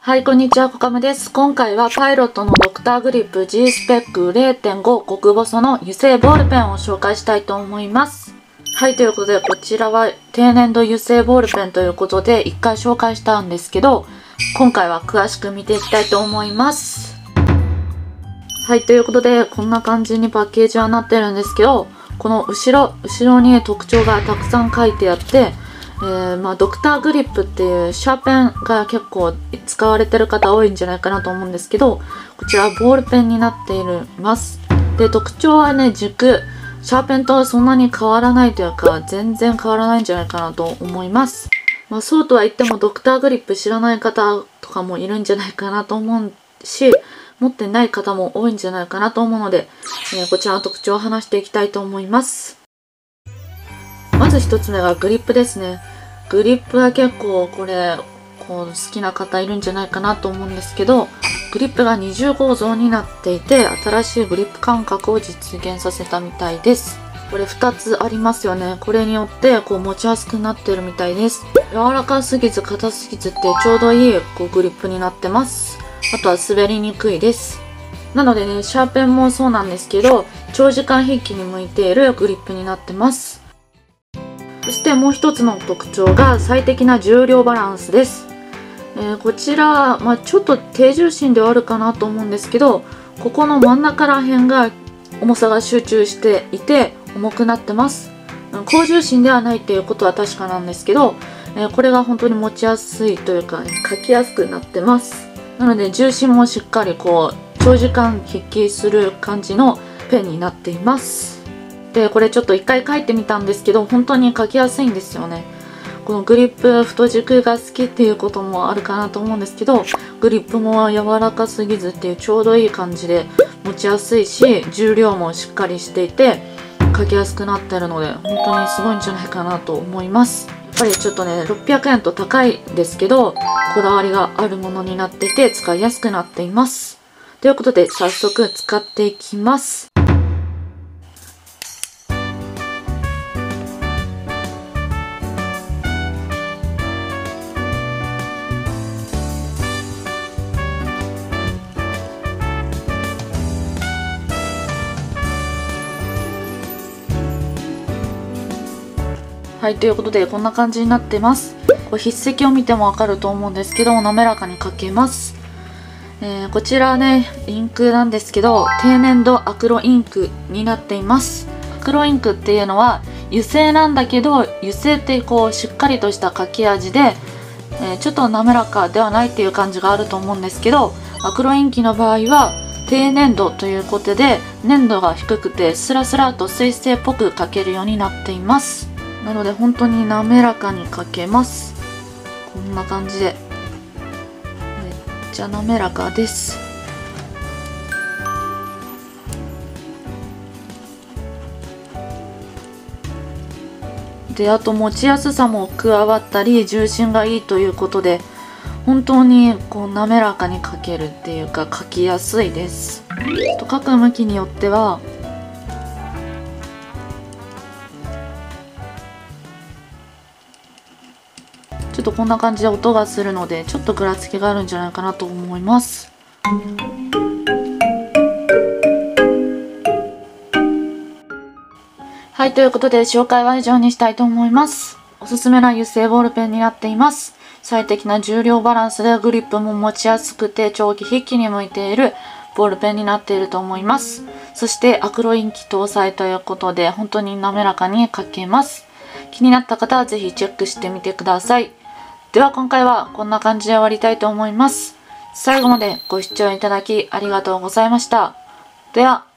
はい、こんにちは、コカムです。今回はパイロットのドクターグリップ G スペック 0.5 極細の油性ボールペンを紹介したいと思います。はい、ということで、こちらは低粘度油性ボールペンということで、一回紹介したんですけど、今回は詳しく見ていきたいと思います。はい、ということで、こんな感じにパッケージはなってるんですけど、この後ろに特徴がたくさん書いてあって、ドクターグリップっていうシャーペンが結構使われてる方多いんじゃないかなと思うんですけど、こちらボールペンになっています。で、特徴はね、軸、シャーペンとそんなに変わらないというか、全然変わらないんじゃないかなと思います。そうとは言ってもドクターグリップ知らない方とかもいるんじゃないかなと思うし、持ってない方も多いんじゃないかなと思うので、こちらの特徴を話していきたいと思います。まず一つ目がグリップですね。グリップは結構これ好きな方いるんじゃないかなと思うんですけど、グリップが二重構造になっていて、新しいグリップ感覚を実現させたみたいです。これ2つありますよね。これによって持ちやすくなってるみたいです。柔らかすぎず硬すぎずってちょうどいいグリップになってます。あとは滑りにくいです。なのでね、シャーペンもそうなんですけど、長時間筆記に向いているグリップになってます。そしてもう一つの特徴が最適な重量バランスです。こちら、ちょっと低重心ではあるかなと思うんですけど、ここの真ん中ら辺が重さが集中していて重くなってます。高重心ではないっていうことは確かなんですけど、これが本当に持ちやすいというか、書きやすくなってます。なので重心もしっかり長時間筆記する感じのペンになっています。で、これちょっと一回書いてみたんですけど、本当に書きやすいんですよね。このグリップ太軸が好きっていうこともあるかなと思うんですけど、グリップも柔らかすぎずっていうちょうどいい感じで持ちやすいし、重量もしっかりしていて書きやすくなってるので、本当にすごいんじゃないかなと思います。やっぱりちょっとね、600円と高いですけど、こだわりがあるものになっていて使いやすくなっています。ということで早速使っていきます。はい、ということでこんな感じになってます。筆跡を見てもわかると思うんですけど、滑らかに書けます。こちらね、インクなんですけど、低粘度アクロインクになっています。アクロインクっていうのは油性なんだけど、油性ってしっかりとした書き味で、ちょっと滑らかではないっていう感じがあると思うんですけど、アクロインキの場合は低粘度ということで、粘度が低くてスラスラと水性っぽく書けるようになっています。なので本当に滑らかに書けます。こんな感じでめっちゃ滑らかです。で、あと持ちやすさも加わったり重心がいいということで、本当に滑らかに書けるっていうか書きやすいです。書く向きによってはちょっとこんな感じで音がするので、ちょっとぐらつきがあるんじゃないかなと思います。はい、ということで紹介は以上にしたいと思います。おすすめな油性ボールペンになっています。最適な重量バランスでグリップも持ちやすくて長期筆記に向いているボールペンになっていると思います。そしてアクロインキ搭載ということで本当に滑らかに書けます。気になった方はぜひチェックしてみてください。では今回はこんな感じで終わりたいと思います。最後までご視聴いただきありがとうございました。では。